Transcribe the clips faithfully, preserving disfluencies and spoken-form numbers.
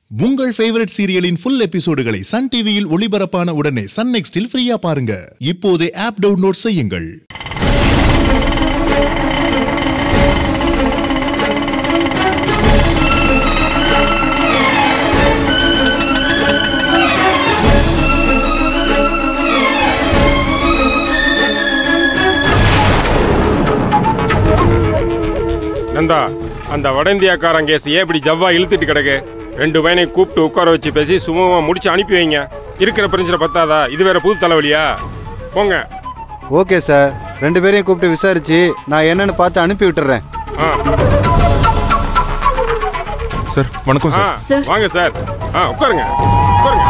உங்கள் ஃபேவரட் சீரியலின் ஃபுல் எபிசோடுகளை சன் டிவியில் ஒளிபரப்பான உடனே சன் நெக்ஸ்டில் ஃப்ரீயா பாருங்க. இப்போதே ஆப் டவுன்லோட் செய்யுங்கள். நந்தா, அந்த வட இந்தியாக்காரன் கேஸ் ஏன் இப்படி ஜவ்வா இழுத்துட்டு கிடக்கு? ரெண்டு பையனை கூப்பிட்டு உட்கார வச்சு பேசி சுமூகமாக முடிச்சு அனுப்பி வைங்க. இருக்கிற பிரச்சனை பத்தாதா? இது வேற புது தலைவலியா? போங்க. ஓகே சார், ரெண்டு பேரையும் கூப்பிட்டு விசாரிச்சு நான் என்னன்னு பார்த்து அனுப்பி விட்டுறேன். ஆ சார், வணக்கம் சார். வாங்க சார். ஆ உட்காருங்க உட்காருங்க.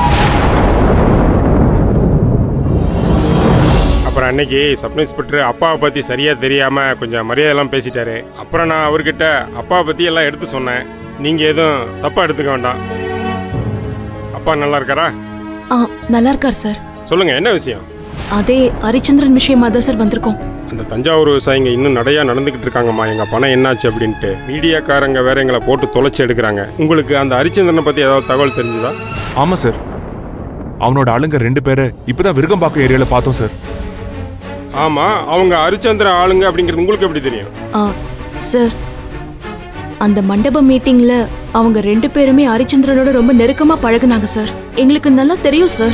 அப்புறம் அன்னைக்கு சப் இன்ஸ்பெக்டர் அப்பாவை பற்றி சரியாக தெரியாமல் கொஞ்சம் மரியாதையெல்லாம் பேசிட்டாரு. அப்புறம் நான் அவர்கிட்ட அப்பாவை பற்றி எல்லாம் எடுத்து சொன்னேன். நீங்கள் எதுவும் தப்பாக எடுத்துக்க வேண்டாம். அப்பா நல்லா இருக்காரா? ஆ, நல்லா இருக்கார் சார். சொல்லுங்கள், என்ன விஷயம்? அதே ஹரிச்சந்திரன் விஷயமா தான் சார் வந்திருக்கோம். அந்த தஞ்சாவூர் விவசாயிங்க இன்னும் நிறையா நடந்துக்கிட்டு இருக்காங்கம்மா. எங்கள் பணம் என்னாச்சு அப்படின்ட்டு மீடியாக்காரங்க வேற எங்களை போட்டு தொலைச்சி எடுக்கிறாங்க. உங்களுக்கு அந்த ஹரிச்சந்திரனை பற்றி ஏதாவது தகவல் தெரிஞ்சுதா? ஆமாம் சார், அவனோட ஆளுங்க ரெண்டு பேரை இப்போதான் விருகம்பாக்கம் ஏரியாவில் பார்த்தோம் சார். ஆமாம், அவங்க ஹரிச்சந்திரன் ஆளுங்க அப்படிங்கிறது உங்களுக்கு எப்படி தெரியும்? ஆ சார், அந்த மண்டப மீட்டிங்ல அவங்க ரெண்டு பேருமே ஹரிச்சந்திரனோட ரொம்ப நெருக்கமா பழகுனாங்க சார். எங்களுக்கு நல்லா தெரியும் சார்.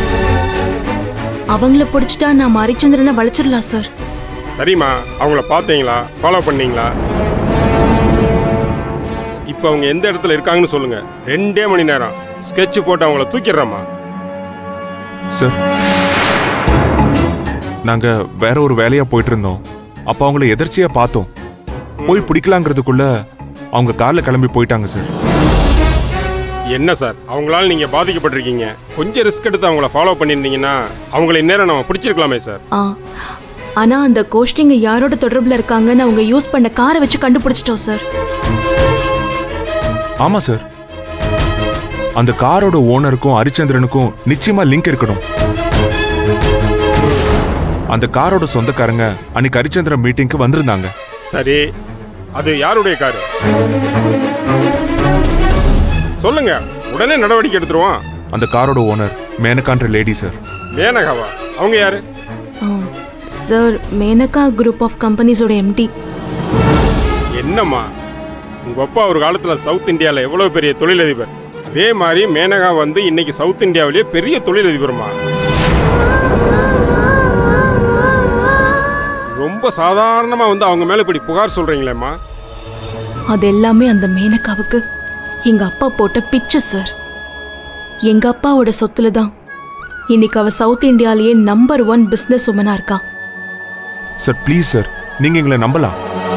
அவங்கள பிடிச்சிட்டா நாம ஹரிச்சந்திரனை வளைச்சிடலாம் சார். சரிம்மா, அவங்கள பார்த்தீங்களா? ஃபாலோ பண்ணீங்களா? இப்போ அவங்க எந்த இடத்துல இருக்காங்கன்னு சொல்லுங்க. ரெண்டே மணி நேரம் ஸ்கெட்ச் போட்டு அவங்கள தூக்கிடுறோம்மா. சார், நாங்க வேற ஒரு வேலையா போயிட்டு இருந்தோம். அப்ப அவங்கள எதிர்ச்சியா பார்த்தோம். போய் பிடிக்கலாங்கிறதுக்குள்ள அவங்க கார்ல கிளம்பி போயிட்டாங்க சார். என்ன சார், அவங்களால நீங்க பாதிக்கப்பட்டிருக்கீங்க. கொஞ்சம் ரிஸ்க் எடுத்து அவங்கள ஃபாலோ பண்ணியிருந்தீங்கன்னா அவங்கள இந்நேரம் நம்ம பிடிச்சிருக்கலாமே சார். ஆ, ஆனா அந்த கோஷ்டிங்க யாரோட தொடர்புல இருக்காங்கன்னு அவங்க யூஸ் பண்ண காரை வச்சு கண்டுபிடிச்சிட்டோம் சார். ஆமா சார், அந்த காரோட ஓனருக்கும் ஹரிச்சந்திரனுக்கும் நிச்சயமா லிங்க் இருக்கணும். அந்த காரோட சொந்தக்காரங்க அன்னைக்கு ஹரிச்சந்திரன் மீட்டிங்க்கு வந்திருந்தாங்க. சரி, அது யாருடைய காரு? சொல்லுங்க, உடனே நடவடிக்கை எடுத்துருவோம். அந்த காரோட ஓனர் மேனகான்ற லேடி சார். மேனகாவா? அவங்க யாரு? சார், மேனகா குரூப் ஆஃப் கம்பெனிஸோட எம்டி. என்னம்மா, உங்க அப்பா ஒரு காலத்துல சவுத் இந்தியாவில் எவ்வளவு பெரிய தொழிலதிபர். அதே மாதிரி மேனகா வந்து இன்னைக்கு சவுத் இந்தியாவிலேயே பெரிய தொழிலதிபர்மா. ரொம்ப சாதாரணமா வந்து அவங்க மேல இப்படி புகார் சொல்றீங்களேம்மா. அது எல்லாமே அந்த மேனகாவுக்கு எங்க அப்பா போட்ட பிச்சை சார். எங்க அப்பாவோட சொத்துல தான் இன்னைக்கு அவ சவுத் இந்தியாலேயே நம்பர் ஒன் பிசினஸ் உமனா இருக்கா. சார் ப்ளீஸ் சார், நீங்க எங்களை நம்பலாம்.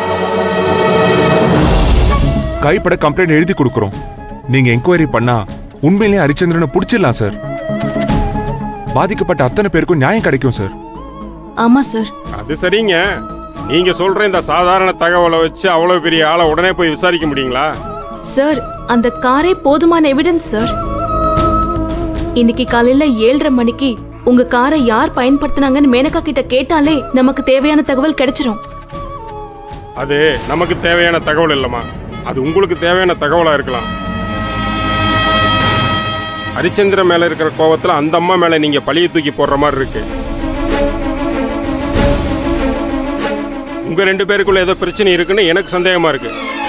கைப்பட கம்ப்ளைண்ட் எழுதி கொடுக்குறோம். நீங்க என்கொயரி பண்ணா உண்மையிலேயே ஹரிச்சந்திரனை பிடிச்சிடலாம் சார். பாதிக்கப்பட்ட அத்தனை பேருக்கும் நியாயம் கிடைக்கும் சார். ஆமா சார். அது சரிங்க, நீங்க சொல்ற இந்த சாதாரண தகவலை வச்சு அவ்வளவு பெரிய ஆளை உடனே போய் விசாரிக்க முடியுங்களா? சார், அந்த காரே போதுமான எவிடன்ஸ் சார். இன்னைக்கு காலையில ஏழரை மணிக்கு உங்க காரை யார் பயன்படுத்தினாங்கன்னு மேனகா கிட்ட கேட்டாலே நமக்கு தேவையான தகவல் கிடைச்சிரும். அது நமக்கு தேவையான தகவல் இல்லம்மா, அது உங்களுக்கு தேவையான தகவலா இருக்கலாம். ஹரிச்சந்திரன் மேல இருக்கிற கோபத்துல அந்த அம்மா மேல நீங்க பழிய தூக்கி போடுற மாதிரி இருக்கு. உங்க ரெண்டு பேருக்குள்ள ஏதோ பிரச்சனை இருக்குன்னு எனக்கு சந்தேகமா இருக்கு.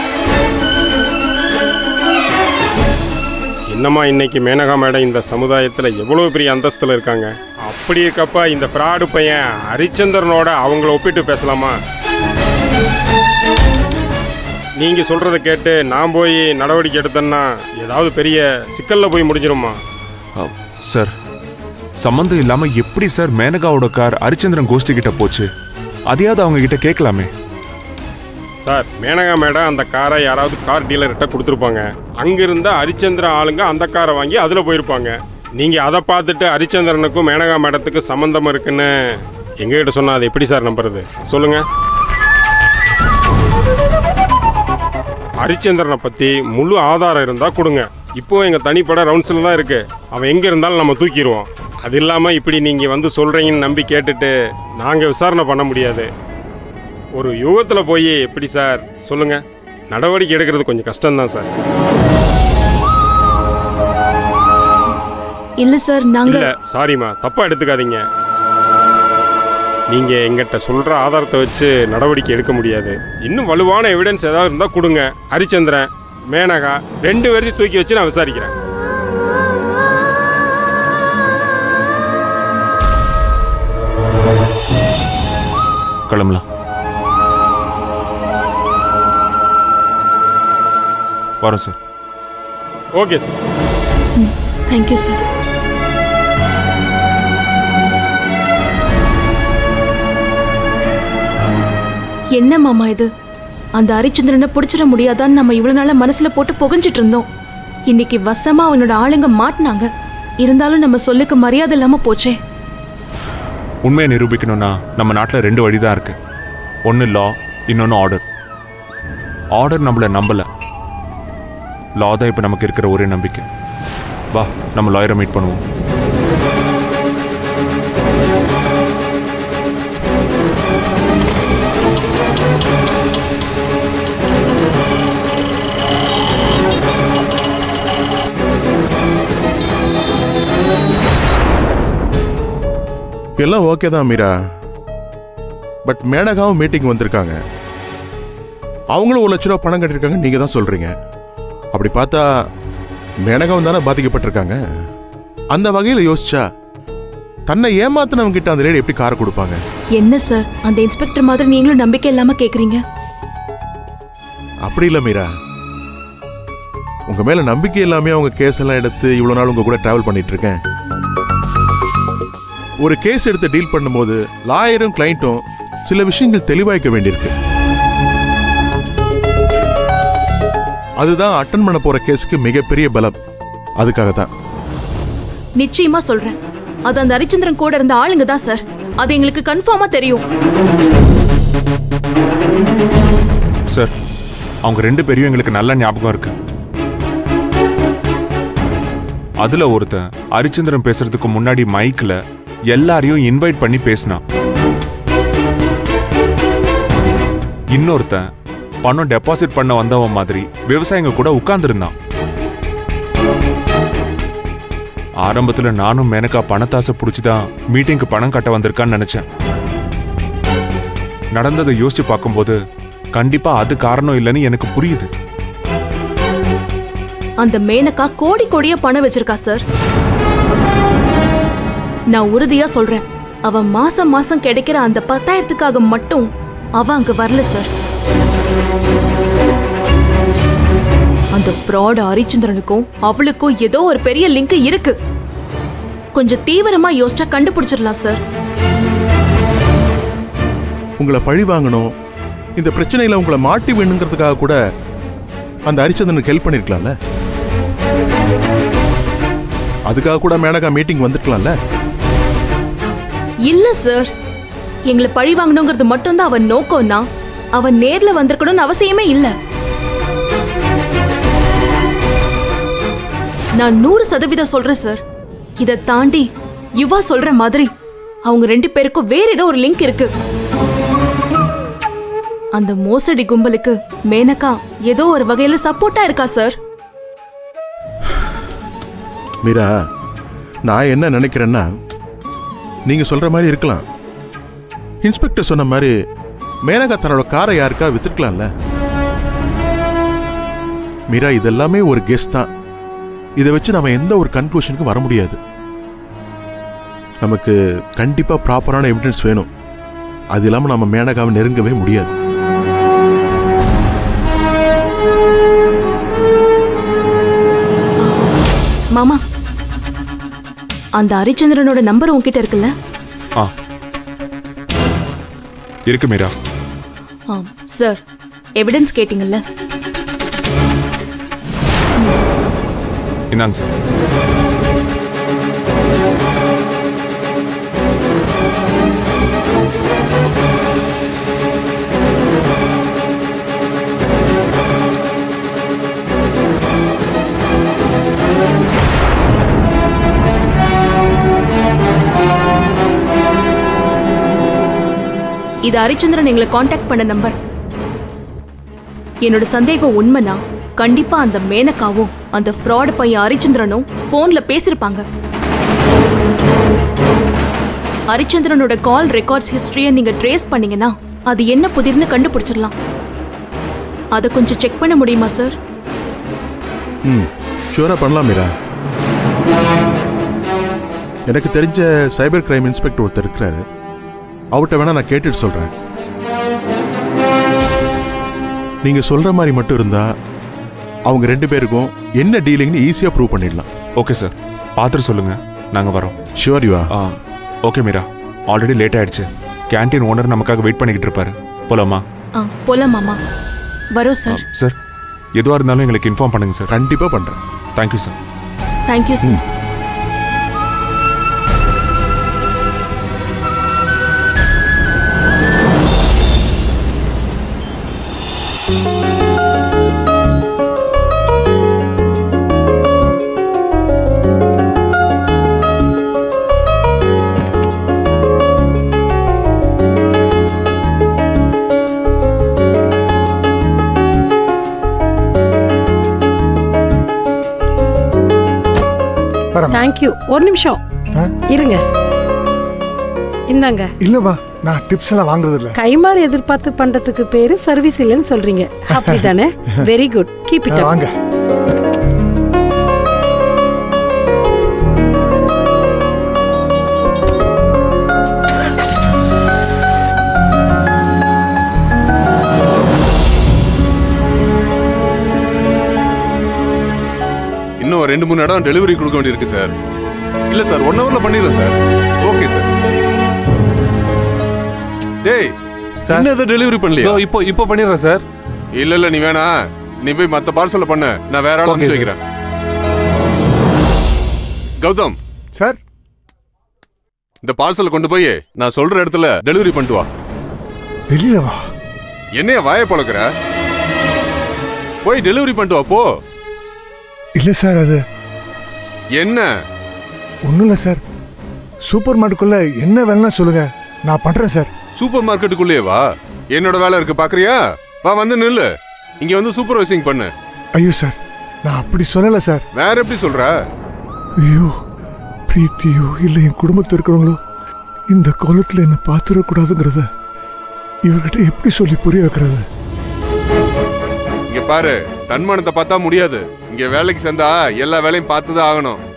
என்னம்மா, இன்னைக்கு மேனகா மேடம் இந்த சமுதாயத்துல எவ்வளவு பெரிய அந்தஸ்துல இருக்காங்க. அப்படி இருக்கப்ப இந்த ஃப்ராடு பையன் ஹரிச்சந்திரனோட அவங்கள ஒப்பிட்டு பேசலாமா? நீங்க சொல்றதை கேட்டு நான் போய் நடவடிக்கை எடுத்தேன்னா ஏதாவது பெரிய சிக்கல்ல போய் முடிஞ்சிருமா? சார், சம்பந்தம் இல்லாம எப்படி சார் மேனகாவோட கார் ஹரிச்சந்திரன் கோஷ்டி கிட்ட போச்சு? அதையாவது அவங்க கிட்ட கேட்கலாமே. சார், மேனகா மேடம் அந்த காரை யாராவது கார் டீலர்கிட்ட கொடுத்துருப்பாங்க. அங்கிருந்த ஹரிச்சந்திரன் ஆளுங்க அந்த காரை வாங்கி அதில் போயிருப்பாங்க. நீங்கள் அதை பார்த்துட்டு ஹரிச்சந்திரனுக்கும் மேனகா மேடத்துக்கு சம்மந்தம் இருக்குன்னு எங்ககிட்ட சொன்னால் அதை எப்படி சார் நம்புறது? சொல்லுங்க. ஹரிச்சந்திரனை பற்றி முழு ஆதாரம் இருந்தால் கொடுங்க. இப்போ எங்கள் தனிப்பட ரவுண்ட்ஸில் தான் இருக்குது. அவன் எங்கே இருந்தாலும் நம்ம தூக்கிடுவோம். அது இல்லாமல் இப்படி நீங்கள் வந்து சொல்கிறீங்கன்னு நம்பி கேட்டுட்டு நாங்கள் விசாரணை பண்ண முடியாது. ஒரு யுகத்தில் போய் எப்படி சார் சொல்லுங்கள்? நடவடிக்கை எடுக்கிறது கொஞ்சம் கஷ்டம்தான் சார். இல்ல சார் நாங்க இல்ல சாரிம்மா, தப்பா எடுத்துக்காதீங்க. நீங்க எங்கிட்ட சொல்ற ஆதாரத்தை வச்சு நடவடிக்கை எடுக்க முடியாது. இன்னும் வலுவான எவிடன்ஸ் ஏதாவது இருந்தா கொடுங்க. ஹரிச்சந்திரன், மேனகா ரெண்டு பேரையும் தூக்கி வச்சு நான் விசாரிக்கிறேன். கிளம்பலாம். வரோம் sir. Okay sir. Thank you sir. என்ன மாமா இது? அந்த ஹரிச்சந்திரனை பிடிச்சிட முடியாதான்னு நம்ம இவ்வளவு நாளா மனசுல போட்டு புகஞ்சிட்டு இருந்தோம். இன்னைக்கு வசமா அவனோட ஆளுங்க மாட்டினாங்க. இருந்தாலும் நம்ம சொல்லுக்கு மரியாதை இல்லாம போச்சே. உண்மையை நிரூபிக்கணும்னா நம்ம நாட்டில் ரெண்டு வழி தான் இருக்கு. ஒன்று லா, இன்னொன்று ஆர்டர். ஆர்டர் நம்மளை நம்பல, லா தான் இப்போ நமக்கு இருக்கிற ஒரே நம்பிக்கை. வா, நம்ம லாயரை மீட் பண்ணுவோம். எல்லாம் ஓகே தான் மீரா. பட் மேனகாவும் மீட்டிங் வந்திருக்காங்க. அவங்களும் ஒரு லட்ச ரூபா பணம் கட்டிருக்காங்க, நீங்க தான் சொல்றீங்க. அப்படி பார்த்தா மேனகாவும் தானே பாதிக்கப்பட்டிருக்காங்க. அந்த வகையில் யோசிச்சா தன்னை ஏமாத்தினவங்க கிட்ட அந்த லேடி எப்படி காரை கொடுப்பாங்க? என்ன சார், அந்த இன்ஸ்பெக்டர் மாதிரி நீங்களும் நம்பிக்கை இல்லாம கேக்குறீங்க? அப்படி இல்லை மீரா, உங்க மேல நம்பிக்கை இல்லாம அவங்க கேஸ் எல்லாம் எடுத்து இவ்வளவு நாள் உங்க கூட டிராவல் பண்ணிட்டு இருக்கேன். ஒரு கேஸ் எடுத்து டீல் பண்ணும்போது லாயரும் கிளைண்ட்டும் சில விஷயங்கள் தெளிவாய்க்க வேண்டியிருக்கு. அதுதான் அட்டன் பண்ண போற கேஸுக்கு மிகப்பெரிய பலம். அதுக்காக தான் நிச்சயமா சொல்றேன், அது அந்த ஹரிச்சந்திரன் கூட இருந்த ஆளுங்க தான் சார். அது எங்களுக்கு கன்ஃபார்மா தெரியும். சார், அவங்க ரெண்டு பேரையும் எங்களுக்கு நல்ல ஞாபகம் இருக்கு. அதுல ஒருத்தன் ஹரிச்சந்திரன் பேசுறதுக்கு முன்னாடி மைக்ல எல்லாரையும் இன்வைட் பண்ணி பேசினான். இன்னொருத்தன் பணம் டெபாசிட் பண்ண வந்தவன் மாதிரி விவசாயிங்க கூட உட்கார்ந்துருந்தான். ஆரம்பத்துல நானும் மேனகா பணத்தாசை புடிச்சுதான் மீட்டிங்க்கு பணம் கட்ட வந்திருக்கான்னு நினைச்சேன். நடந்ததை யோசிச்சு பார்க்கும்போது கண்டிப்பா அது காரணம் இல்லைன்னு எனக்கு புரியுது. அந்த மேனகா கோடி கோடியா பணம் வச்சிருக்கா சார். நான் உறுதியா சொல்றேன், அவ மாசம் மாசம் கிடைக்கிற அந்த பத்தாயிரத்துக்காக மட்டும் அவ அங்க வரல சார். அந்த ஃப்ராட் ஹரிச்சந்திரனுக்கும் அவளுக்கும் ஏதோ ஒரு பெரிய லிங்க் இருக்கு. கொஞ்சம் தீவிரமா யோசிச்சா கண்டுபிடிச்சிடலாம் சார். உங்களை பழி வாங்கணும், இந்த பிரச்சனையில உங்களை மாட்டி வேணுங்கிறதுக்காக கூட அந்த ஹரிச்சந்திரனுக்கு ஹெல்ப் பண்ணிருக்கலாம்ல. அதுக்காக கூட மேனகா மீட்டிங் வந்துருக்கலாம்ல. இல்ல சார், எங்களை பழி வாங்கணுங்கிறது மட்டும்தான் அவன் நோக்கம்னா அவன் நேர்ல வந்திருக்கணும்னு அவசியமே இல்ல. நான் நூறு சதவீதம் சொல்றேன் சார். இதை தாண்டி யுவா சொல்ற மாதிரி அவங்க ரெண்டு பேருக்கும் வேற ஏதோ ஒரு லிங்க் இருக்கு. அந்த மோசடி கும்பலுக்கு மேனகா ஏதோ ஒரு வகையில சப்போர்ட்டா இருக்கா சார். மீரா, நான் என்ன நினைக்கிறேன்னா, நீங்க சொல்ற மாதிரி இருக்கலாம். இன்ஸ்பெக்டர் சொன்ன மாதிரி மேனகா தன்னோட காரை யாருக்கா வித்துக்கலாம்ல. மீரா, இதெல்லாமே ஒரு கெஸ் தான். இதை வச்சு நம்ம எந்த ஒரு கன்க்ளூஷனுக்கு வர முடியாது. நமக்கு கண்டிப்பா ப்ராப்பரான எவிடன்ஸ் வேணும். அது இல்லாம நம்ம மேனகாவை நெருங்கவே முடியாது. மாமா, அந்த ஹரிச்சந்திரனோட நம்பர் உன்கிட்ட இருக்குல்ல? ஆ, இருக்கு மீரா. ஆ சார், எவிடன்ஸ் கேட்டிங்கல்ல? இந்தாங்க சார். இது ஹரிச்சந்திரன் எங்களை காண்டாக்ட் பண்ண நம்பர். என்னோட சந்தேகம் உண்மைனா கண்டிப்பா அந்த மேனகாவும் அந்த ஃப்ராட் பையன் ஹரிச்சந்திரனும் போன்ல பேசிருப்பாங்க. ஹரிச்சந்திரனோட கால் ரெக்கார்ட்ஸ் ஹிஸ்டரியை நீங்க ட்ரேஸ் பண்ணீங்கன்னா அது என்ன புதிர்னு கண்டுபிடிச்சிடலாம். அதை கொஞ்சம் செக் பண்ண முடியுமா சார்? ம் ஷூரா பண்ணலாம் மீரா. எனக்கு தெரிஞ்ச சைபர் கிரைம் இன்ஸ்பெக்டர் ஒருத்தர் இருக்கிறாரு, அவர்கிட்ட வேணா நான் கேட்டுட்டு சொல்றேன். நீங்க சொல்ற மாதிரி மட்டும் இருந்தா அவங்க ரெண்டு பேருக்கும் என்ன டீலிங்னு ஈஸியா ப்ரூவ் பண்ணிடலாம். ஓகே சார், பார்த்துட்டு சொல்லுங்க, நாங்க வரோம். Sure you ah okay Meera, already late ஆயிடுச்சு. கேன்டீன் ஓனர் நமக்காக வெயிட் பண்ணிக்கிட்டு இருப்பாரு. போலாமா? ஆ போலாம் மாமா. வரோம் சார். சார் எதுவாக இருந்தாலும் எங்களுக்கு இன்ஃபார்ம் பண்ணுங்க சார். கண்டிப்பா பண்றேன். Thank you sir. Thank you sir. Thank you. ஒரு நிமிஷம் இருங்க. இந்தாங்க. இல்லவா, நான் டிப்ஸ் எல்லாம் வாங்குறது இல்ல. கைமாறு எதிர்பார்த்து பண்றதுக்கு பேரு சர்வீஸ் இல்லைன்னு சொல்றீங்க, அப்படிதானே? Very good, keep it up. வாங்க. இன்னும் ரெண்டு மூணு இடம் டெலிவரி கொடுக்க வேண்டியிருக்கு சார். இல்ல சார், ஒன் ஹவர்ல பண்ணிடுறேன் சார். Okay sir. டேய் சார், என்ன டெலிவரி பண்ணலையா? இப்போ இப்போ பண்ணிடுறேன் சார். இல்ல இல்ல, நீ வேணா, நீ போய் மத்த பார்சல்ல பண்ண, நான் வேற ஆள் அனுப்பிச்சு வைக்கிறேன். கௌதம் சார், இந்த பார்சல் கொண்டு போய் நான் சொல்ற இடத்துல டெலிவரி பண்ணிட்டு வா. வெளியில வா. என்னைய வாயை பழக்கிற? போய் டெலிவரி பண்ணிட்டு வா போ. இல்ல சார், அது என்ன? ஒண்ணும் இல்ல சார். சூப்பர் மார்க்கெட்டுக்குள்ள என்ன வேலைன்னா சொல்லுங்க, நான் பண்றேன் சார். சூப்பர் மார்க்கெட்டுக்குள்ளேயே வா. என்னோட வேலை இருக்கு, பாக்குறியா? வா, வந்து நில்லு. இங்க வந்து சூப்பர்வைசிங் பண்ணு. ஐயோ சார், நான் அப்படி சொல்லல சார். வேற எப்படி சொல்ற? ஐயோ, பிரீத்தியோ இல்ல என் குடும்பத்தில் இருக்கிறவங்களோ இந்த கோலத்துல என்ன பாத்துடக்கூடாதுங்கிறத இவர்கிட்ட எப்படி சொல்லி புரிய வைக்கிறது? இங்க பாரு, தன்மானத்தை பார்த்தா முடியாது. இங்க வேலைக்கு சேர்ந்தா எல்லா வேலையும் பார்த்துதான் ஆகணும்.